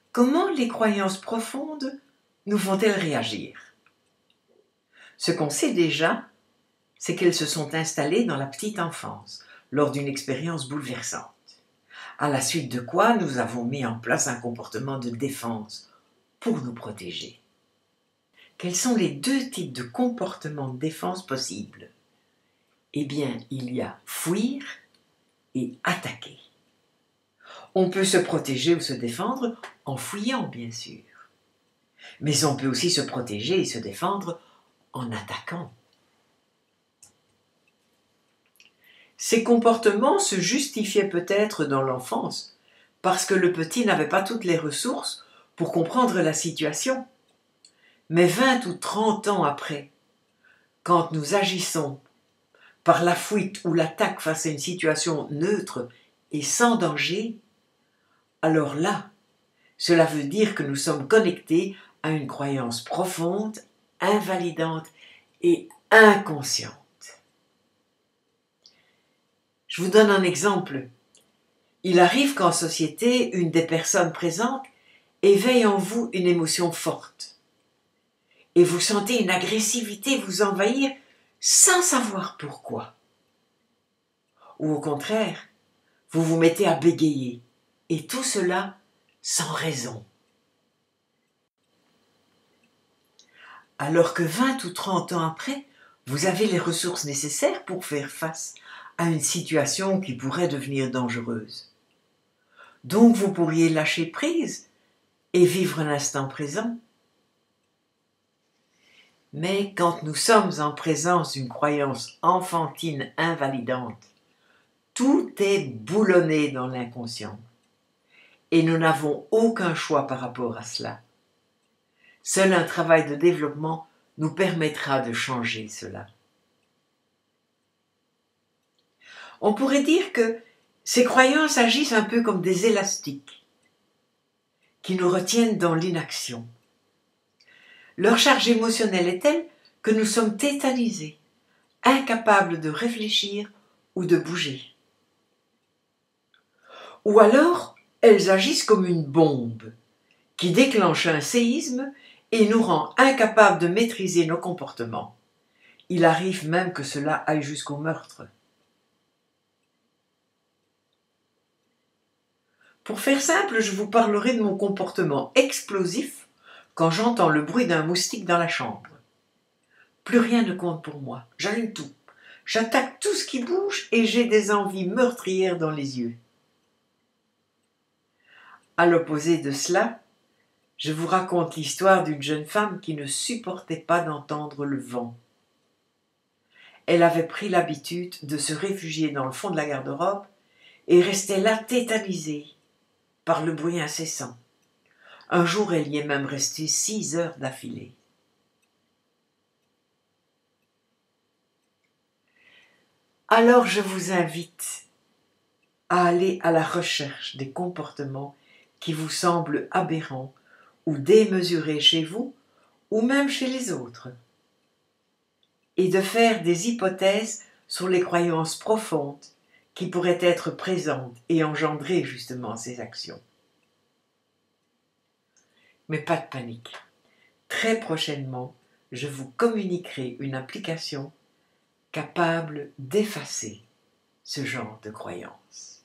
Comment les croyances profondes nous font-elles réagir? Ce qu'on sait déjà, c'est qu'elles se sont installées dans la petite enfance, lors d'une expérience bouleversante, à la suite de quoi nous avons mis en place un comportement de défense pour nous protéger. Quels sont les deux types de comportements de défense possibles? Eh bien, il y a fuir et attaquer. On peut se protéger ou se défendre en fuyant, bien sûr. Mais on peut aussi se protéger et se défendre en attaquant. Ces comportements se justifiaient peut-être dans l'enfance, parce que le petit n'avait pas toutes les ressources pour comprendre la situation. Mais 20 ou 30 ans après, quand nous agissons par la fuite ou l'attaque face à une situation neutre et sans danger, alors là, cela veut dire que nous sommes connectés à une croyance profonde, invalidante et inconsciente. Je vous donne un exemple. Il arrive qu'en société, une des personnes présentes éveille en vous une émotion forte. Et vous sentez une agressivité vous envahir sans savoir pourquoi. Ou au contraire, vous vous mettez à bégayer. Et tout cela sans raison. Alors que 20 ou 30 ans après, vous avez les ressources nécessaires pour faire face à une situation qui pourrait devenir dangereuse. Donc vous pourriez lâcher prise et vivre l'instant présent. Mais quand nous sommes en présence d'une croyance enfantine invalidante, tout est boulonné dans l'inconscient. Et nous n'avons aucun choix par rapport à cela. Seul un travail de développement nous permettra de changer cela. On pourrait dire que ces croyances agissent un peu comme des élastiques qui nous retiennent dans l'inaction. Leur charge émotionnelle est telle que nous sommes tétanisés, incapables de réfléchir ou de bouger. Ou alors, elles agissent comme une bombe qui déclenche un séisme et nous rend incapables de maîtriser nos comportements. Il arrive même que cela aille jusqu'au meurtre. Pour faire simple, je vous parlerai de mon comportement explosif quand j'entends le bruit d'un moustique dans la chambre. Plus rien ne compte pour moi, j'allume tout. J'attaque tout ce qui bouge et j'ai des envies meurtrières dans les yeux. À l'opposé de cela, je vous raconte l'histoire d'une jeune femme qui ne supportait pas d'entendre le vent. Elle avait pris l'habitude de se réfugier dans le fond de la garde-robe et restait là tétanisée par le bruit incessant. Un jour, elle y est même restée 6 heures d'affilée. Alors je vous invite à aller à la recherche des comportements qui vous semblent aberrants ou démesurés chez vous ou même chez les autres, et de faire des hypothèses sur les croyances profondes qui pourraient être présentes et engendrer justement ces actions. Mais pas de panique. Très prochainement, je vous communiquerai une application capable d'effacer ce genre de croyances.